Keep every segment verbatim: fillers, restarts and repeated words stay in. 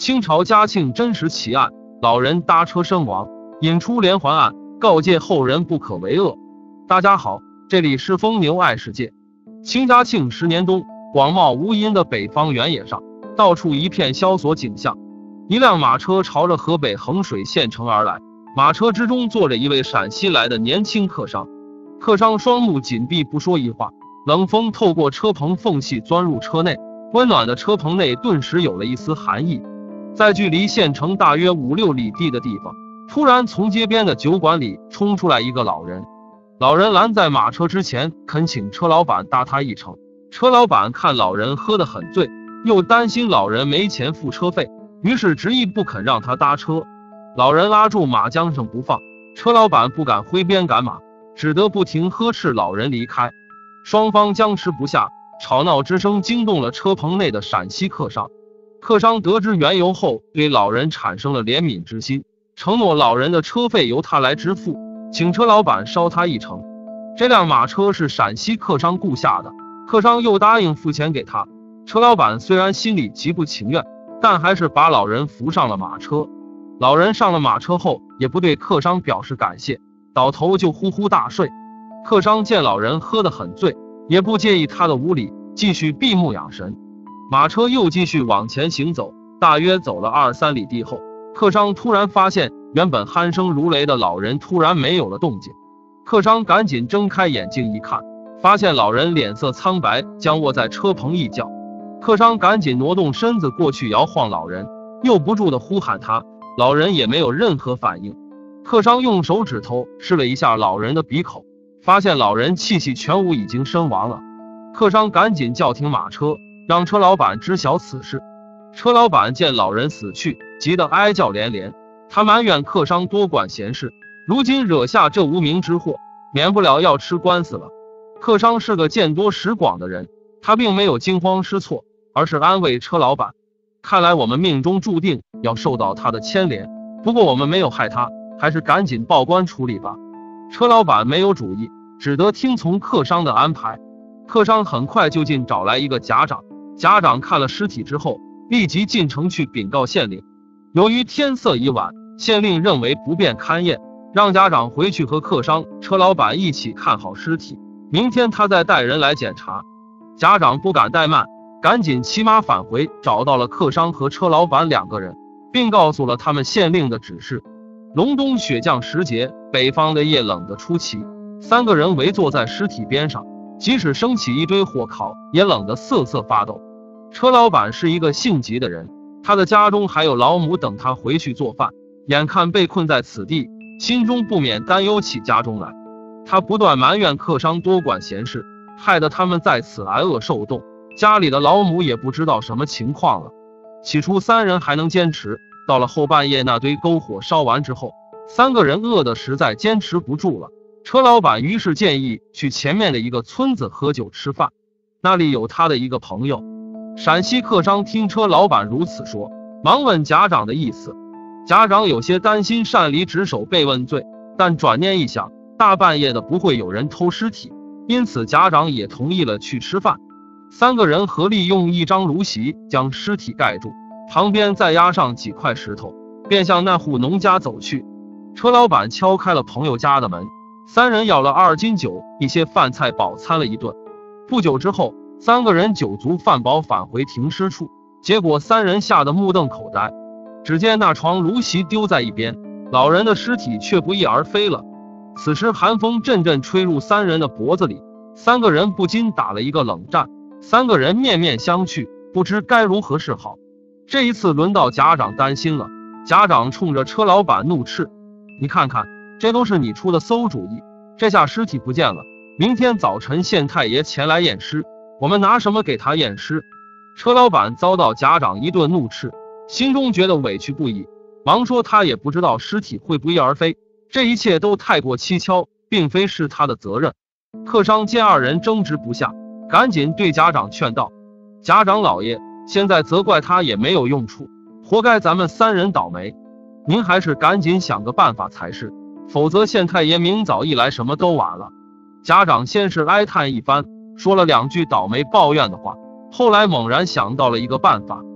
清朝嘉庆真实奇案，老人搭车身亡，引出连环案，告诫后人不可为恶。大家好，这里是疯牛爱世界。清嘉庆十年冬，广袤无垠的北方原野上，到处一片萧索景象。一辆马车朝着河北衡水县城而来，马车之中坐着一位陕西来的年轻客商。客商双目紧闭，不说一话。冷风透过车棚缝隙钻入车内，温暖的车棚内顿时有了一丝寒意。在距离县城大约五六里地的地方，突然从街边的酒馆里冲出来一个老人。老人拦在马车之前，恳请车老板搭他一程。车老板看老人喝得很醉，又担心老人没钱付车费，于是执意不肯让他搭车。老人拉住马缰绳不放，车老板不敢挥鞭赶马，只得不停呵斥老人离开。双方僵持不下，吵闹之声惊动了车棚内的陕西客商。客商得知缘由后，对老人产生了怜悯之心，承诺老人的车费由他来支付，请车老板捎他一程。这辆马车是陕西客商雇下的，客商又答应付钱给他。车老板虽然心里极不情愿，但还是把老人扶上了马车。老人上了马车后，也不对客商表示感谢，倒头就呼呼大睡。客商见老人喝得很醉，也不介意他的无礼，继续闭目养神。马车又继续往前行走，大约走了二三里地后，客商突然发现原本鼾声如雷的老人突然没有了动静。客商赶紧睁开眼睛一看，发现老人脸色苍白，僵卧在车棚一角。客商赶紧挪动身子过去摇晃老人，又不住地呼喊他，老人也没有任何反应。客商用手指头试了一下老人的鼻口，发现老人气息全无，已经身亡了。客商赶紧叫停马车，让车老板知晓此事。车老板见老人死去，急得哀叫连连，他埋怨客商多管闲事，如今惹下这无名之祸，免不了要吃官司了。客商是个见多识广的人，他并没有惊慌失措，而是安慰车老板，看来我们命中注定要受到他的牵连，不过我们没有害他，还是赶紧报官处理吧。车老板没有主意，只得听从客商的安排。客商很快就近找来一个甲长，甲长看了尸体之后，立即进城去禀告县令。由于天色已晚，县令认为不便勘验，让甲长回去和客商、车老板一起看好尸体，明天他再带人来检查。甲长不敢怠慢，赶紧骑马返回，找到了客商和车老板两个人，并告诉了他们县令的指示。隆冬雪降时节，北方的夜冷得出奇，三个人围坐在尸体边上，即使升起一堆火烤，也冷得瑟瑟发抖。车老板是一个性急的人，他的家中还有老母等他回去做饭，眼看被困在此地，心中不免担忧起家中来。他不断埋怨客商多管闲事，害得他们在此挨饿受冻，家里的老母也不知道什么情况了。起初三人还能坚持，到了后半夜那堆篝火烧完之后，三个人饿得实在坚持不住了。车老板于是建议去前面的一个村子喝酒吃饭，那里有他的一个朋友。陕西客商听车老板如此说，忙问甲长的意思。甲长有些担心擅离职守被问罪，但转念一想，大半夜的不会有人偷尸体，因此甲长也同意了去吃饭。三个人合力用一张芦席将尸体盖住，旁边再压上几块石头，便向那户农家走去。车老板敲开了朋友家的门，三人要了二斤酒，一些饭菜饱餐了一顿。不久之后，三个人酒足饭饱返回停尸处，结果三人吓得目瞪口呆。只见那床芦席丢在一边，老人的尸体却不翼而飞了。此时寒风阵阵吹入三人的脖子里，三个人不禁打了一个冷战，三个人面面相觑，不知该如何是好。这一次轮到甲长担心了，甲长冲着车老板怒斥：你看看，这都是你出的馊主意，这下尸体不见了，明天早晨县太爷前来验尸，我们拿什么给他验尸？车老板遭到甲长一顿怒斥，心中觉得委屈不已，忙说他也不知道尸体会不翼而飞，这一切都太过蹊跷，并非是他的责任。客商见二人争执不下，赶紧对甲长劝道：甲长老爷，现在责怪他也没有用处，活该咱们三人倒霉，您还是赶紧想个办法才是，否则县太爷明早一来，什么都晚了。甲长先是哀叹一番，说了两句倒霉抱怨的话，后来猛然想到了一个办法。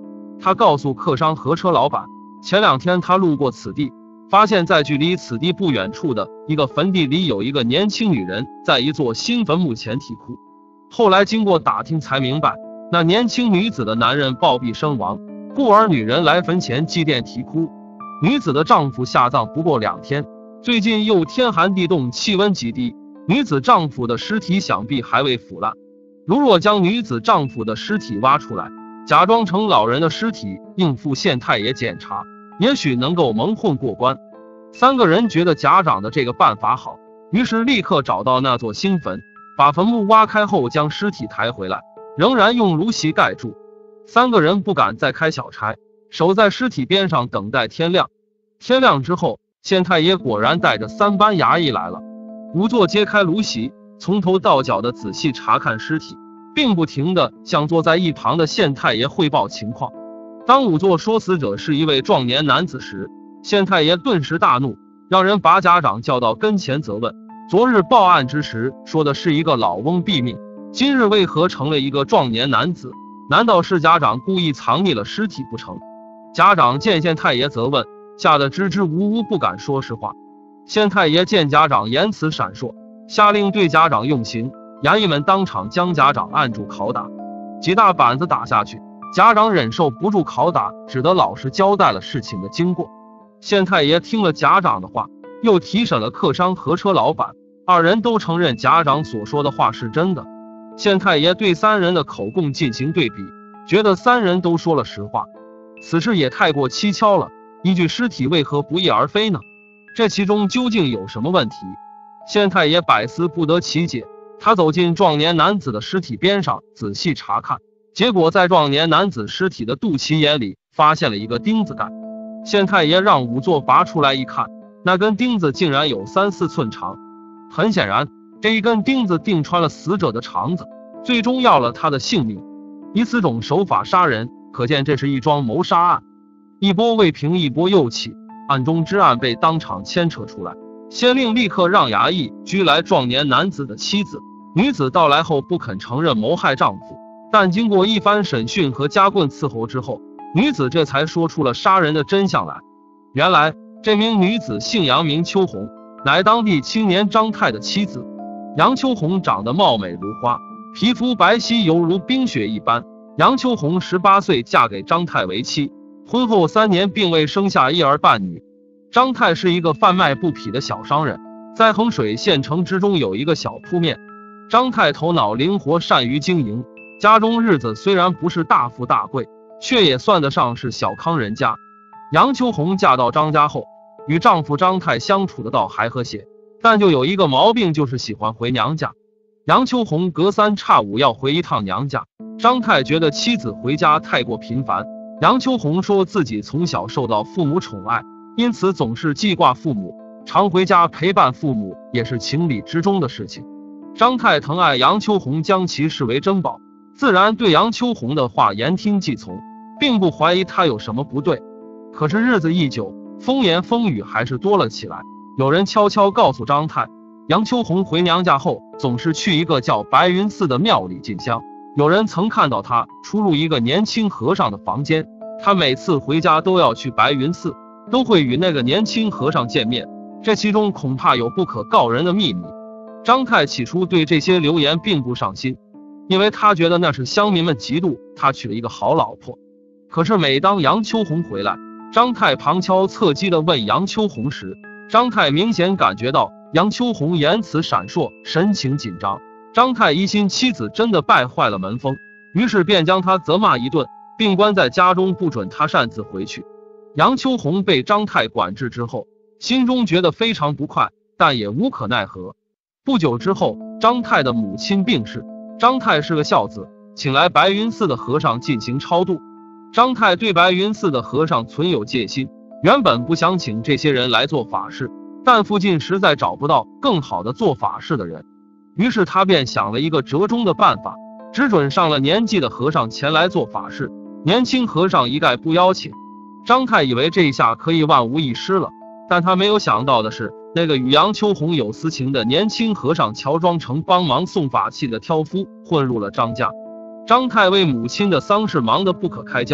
他告诉客商和车老板，前两天他路过此地，发现在距离此地不远处的一个坟地里有一个年轻女人在一座新坟墓前啼哭。后来经过打听才明白，那年轻女子的男人暴毙身亡，故而女人来坟前祭奠啼哭。女子的丈夫下葬不过两天，最近又天寒地冻，气温极低，女子丈夫的尸体想必还未腐烂。如若将女子丈夫的尸体挖出来，假装成老人的尸体应付县太爷检查，也许能够蒙混过关。三个人觉得贾长的这个办法好，于是立刻找到那座新坟，把坟墓挖开后将尸体抬回来，仍然用芦席盖住。三个人不敢再开小差，守在尸体边上等待天亮。天亮之后，县太爷果然带着三班衙役来了。仵作揭开芦席，从头到脚的仔细查看尸体，并不停地向坐在一旁的县太爷汇报情况。当仵作说死者是一位壮年男子时，县太爷顿时大怒，让人把贾长叫到跟前责问，昨日报案之时说的是一个老翁毙命，今日为何成了一个壮年男子？难道是贾长故意藏匿了尸体不成？贾长见县太爷责问，吓得支支吾吾不敢说实话。县太爷见贾长言辞闪烁，下令对贾长用刑，衙役们当场将贾长按住拷打，几大板子打下去，贾长忍受不住拷打，只得老实交代了事情的经过。县太爷听了贾长的话，又提审了客商和车老板，二人都承认贾长所说的话是真的。县太爷对三人的口供进行对比，觉得三人都说了实话。此事也太过蹊跷了，一具尸体为何不翼而飞呢？这其中究竟有什么问题？县太爷百思不得其解。他走进壮年男子的尸体边上，仔细查看，结果在壮年男子尸体的肚脐眼里发现了一个钉子盖。县太爷让仵作拔出来一看，那根钉子竟然有三四寸长。很显然，这一根钉子钉穿了死者的肠子，最终要了他的性命。以此种手法杀人，可见这是一桩谋杀案。一波未平一波又起，案中之案被当场牵扯出来。先令立刻让衙役拘来壮年男子的妻子。女子到来后不肯承认谋害丈夫，但经过一番审讯和夹棍伺候之后，女子这才说出了杀人的真相来。原来这名女子姓杨，名秋红，乃当地青年张太的妻子。杨秋红长得貌美如花，皮肤白皙犹如冰雪一般。杨秋红十八岁嫁给张太为妻，婚后三年并未生下一儿半女。张太是一个贩卖布匹的小商人，在衡水县城之中有一个小铺面。张太头脑灵活，善于经营，家中日子虽然不是大富大贵，却也算得上是小康人家。杨秋红嫁到张家后，与丈夫张太相处的倒还和谐，但就有一个毛病，就是喜欢回娘家。杨秋红隔三差五要回一趟娘家，张太觉得妻子回家太过频繁。杨秋红说自己从小受到父母宠爱，因此总是记挂父母，常回家陪伴父母也是情理之中的事情。张太疼爱杨秋红，将其视为珍宝，自然对杨秋红的话言听计从，并不怀疑她有什么不对。可是日子一久，风言风语还是多了起来。有人悄悄告诉张太，杨秋红回娘家后总是去一个叫白云寺的庙里进香。有人曾看到她出入一个年轻和尚的房间，她每次回家都要去白云寺，都会与那个年轻和尚见面，这其中恐怕有不可告人的秘密。张太起初对这些流言并不上心，因为他觉得那是乡民们嫉妒他娶了一个好老婆。可是每当杨秋红回来，张太旁敲侧击地问杨秋红时，张太明显感觉到杨秋红言辞闪烁，神情紧张。张太疑心妻子真的败坏了门风，于是便将他责骂一顿，并关在家中，不准他擅自回去。杨秋红被张太管制之后，心中觉得非常不快，但也无可奈何。不久之后，张太的母亲病逝，张太是个孝子，请来白云寺的和尚进行超度。张太对白云寺的和尚存有戒心，原本不想请这些人来做法事，但附近实在找不到更好的做法事的人，于是他便想了一个折中的办法，只准上了年纪的和尚前来做法事，年轻和尚一概不邀请。张太以为这一下可以万无一失了，但他没有想到的是，那个与杨秋红有私情的年轻和尚乔装成帮忙送法器的挑夫，混入了张家。张太为母亲的丧事忙得不可开交，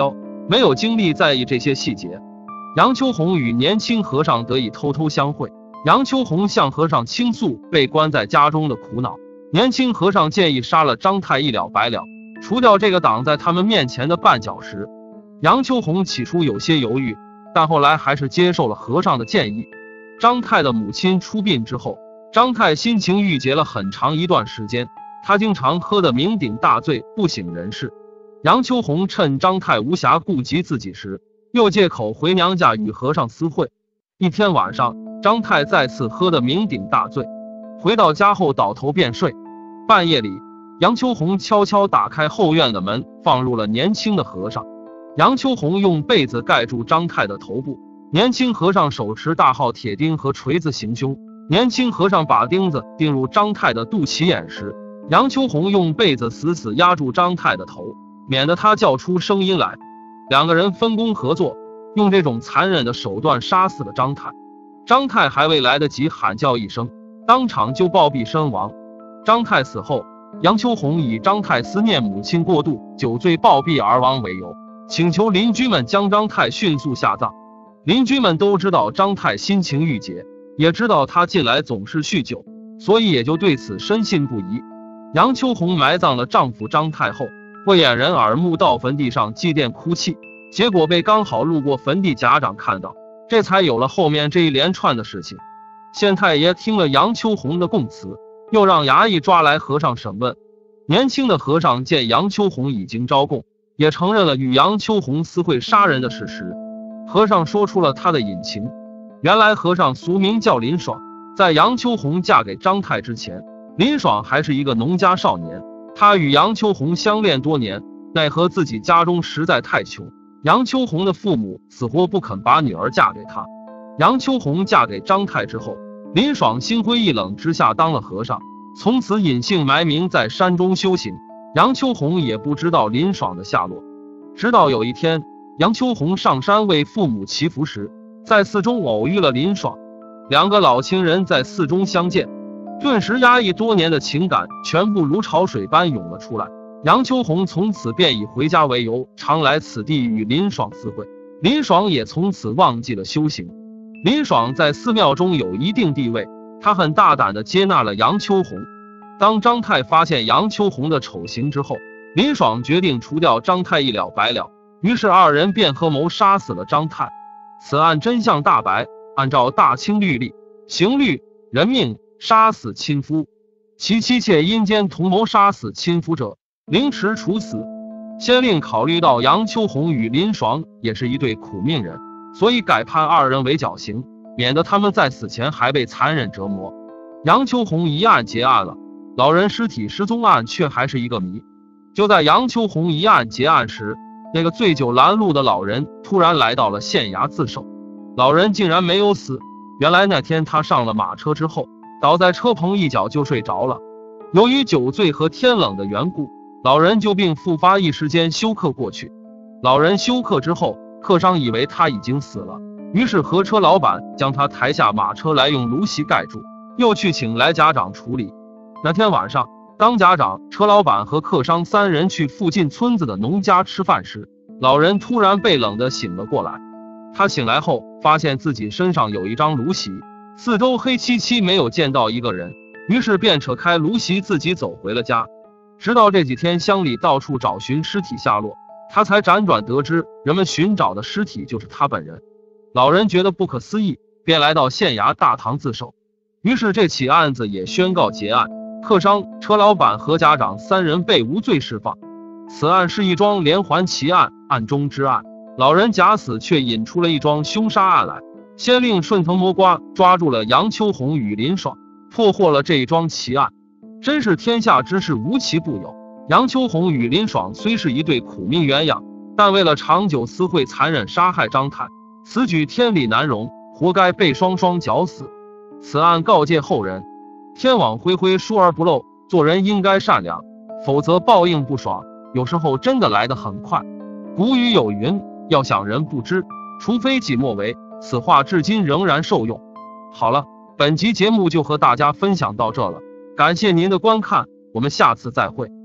没有精力在意这些细节。杨秋红与年轻和尚得以偷偷相会，杨秋红向和尚倾诉被关在家中的苦恼，年轻和尚建议杀了张太一了百了，除掉这个挡在他们面前的绊脚石。杨秋红起初有些犹豫，但后来还是接受了和尚的建议。张太的母亲出殡之后，张太心情郁结了很长一段时间，他经常喝得酩酊大醉，不省人事。杨秋红趁张太无暇顾及自己时，又借口回娘家与和尚私会。一天晚上，张太再次喝得酩酊大醉，回到家后倒头便睡。半夜里，杨秋红悄悄打开后院的门，放入了年轻的和尚。杨秋红用被子盖住张太的头部，年轻和尚手持大号铁钉和锤子行凶。年轻和尚把钉子钉入张太的肚脐眼时，杨秋红用被子死死压住张太的头，免得他叫出声音来。两个人分工合作，用这种残忍的手段杀死了张太。张太还未来得及喊叫一声，当场就暴毙身亡。张太死后，杨秋红以张太思念母亲过度，酒醉暴毙而亡为由，请求邻居们将张太迅速下葬。邻居们都知道张太心情郁结，也知道他近来总是酗酒，所以也就对此深信不疑。杨秋红埋葬了丈夫张太后，不掩人耳目到坟地上祭奠哭泣，结果被刚好路过坟地家长看到，这才有了后面这一连串的事情。县太爷听了杨秋红的供词，又让衙役抓来和尚审问。年轻的和尚见杨秋红已经招供，也承认了与杨秋红私会杀人的事实。和尚说出了他的隐情，原来和尚俗名叫林爽，在杨秋红嫁给张太之前，林爽还是一个农家少年。他与杨秋红相恋多年，奈何自己家中实在太穷，杨秋红的父母死活不肯把女儿嫁给他。杨秋红嫁给张太之后，林爽心灰意冷之下当了和尚，从此隐姓埋名在山中修行。杨秋红也不知道林爽的下落。直到有一天，杨秋红上山为父母祈福时，在寺中偶遇了林爽，两个老情人在寺中相见，顿时压抑多年的情感全部如潮水般涌了出来。杨秋红从此便以回家为由，常来此地与林爽私会。林爽也从此忘记了修行。林爽在寺庙中有一定地位，他很大胆地接纳了杨秋红。当张太发现杨秋红的丑行之后，林爽决定除掉张太一了百了，于是二人便合谋杀死了张太。此案真相大白，按照大清律例，刑律人命，杀死亲夫，其妻妾阴间同谋杀死亲夫者，凌迟处死。先令考虑到杨秋红与林爽也是一对苦命人，所以改判二人为绞刑，免得他们在死前还被残忍折磨。杨秋红一案结案了，老人尸体失踪案却还是一个谜。就在杨秋红一案结案时，那个醉酒拦路的老人突然来到了县衙自首。老人竟然没有死，原来那天他上了马车之后，倒在车棚一角就睡着了。由于酒醉和天冷的缘故，老人就病复发，一时间休克过去。老人休克之后，客商以为他已经死了，于是和车老板将他抬下马车来，用芦席盖住，又去请来家长处理。那天晚上，当家长、车老板和客商三人去附近村子的农家吃饭时，老人突然被冷得醒了过来。他醒来后发现自己身上有一张芦席，四周黑漆漆，没有见到一个人，于是便扯开芦席自己走回了家。直到这几天乡里到处找寻尸体下落，他才辗转得知人们寻找的尸体就是他本人。老人觉得不可思议，便来到县衙大堂自首。于是这起案子也宣告结案，客商、车老板和家长三人被无罪释放。此案是一桩连环奇案，案中之案。老人假死却引出了一桩凶杀案来，先令顺藤摸瓜抓住了杨秋红与林爽，破获了这一桩奇案。真是天下之事无奇不有。杨秋红与林爽虽是一对苦命鸳鸯，但为了长久私会残忍杀害张太，此举天理难容，活该被双双绞死。此案告诫后人，天网恢恢，疏而不漏，做人应该善良，否则报应不爽，有时候真的来得很快。古语有云，要想人不知，除非己莫为，此话至今仍然受用。好了，本集节目就和大家分享到这了，感谢您的观看，我们下次再会。